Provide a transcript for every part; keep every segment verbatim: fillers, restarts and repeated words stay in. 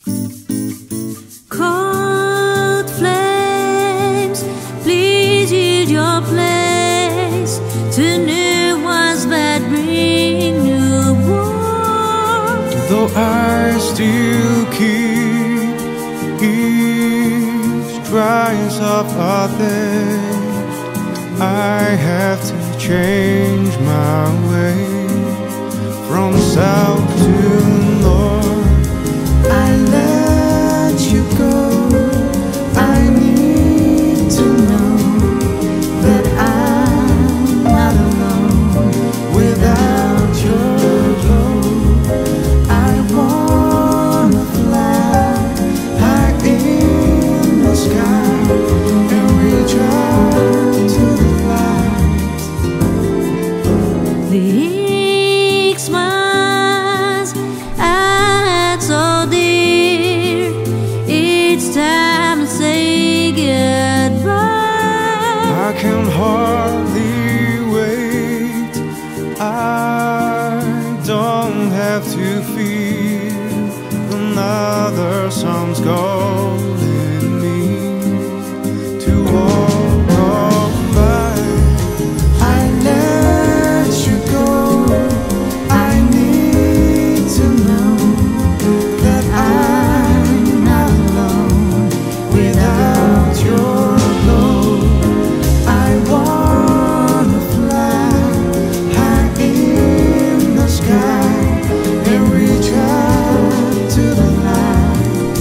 Cold flames, please yield your place to new ones that bring new warmth. Though I still keep each dries of others, I have to change my way from south to north. I let you go. I need to know that I'm not alone without your glow. I wanna fly high in the sky and reach out to the light. The Xmas I had so dear, it's time to say goodbye. I can hardly wait. I don't have to fear another sun's calling me to walk on by. I let you go. I need to know that I'm not alone without your glow. I wanna fly high in the sky and reach out to the light.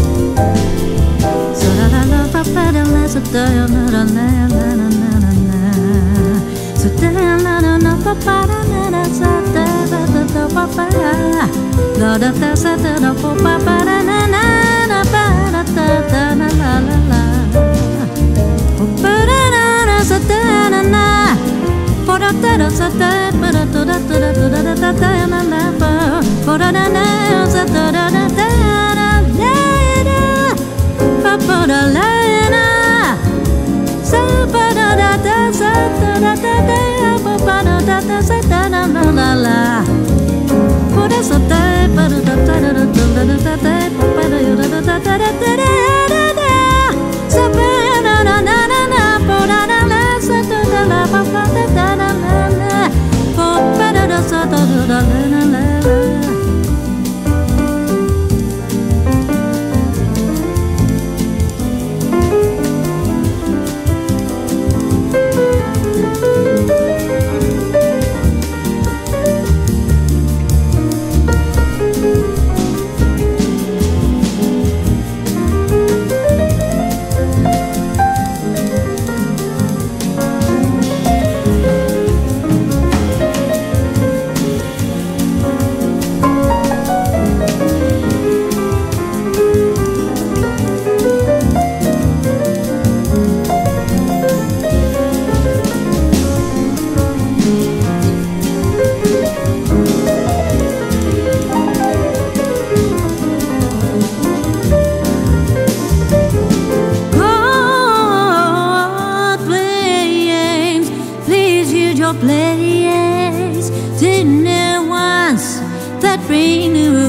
Place to new ones that bring new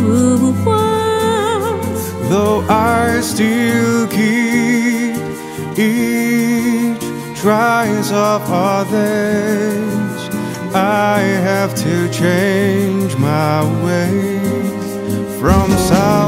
warmth. Though I still keep each tries of others, I have to change my ways from south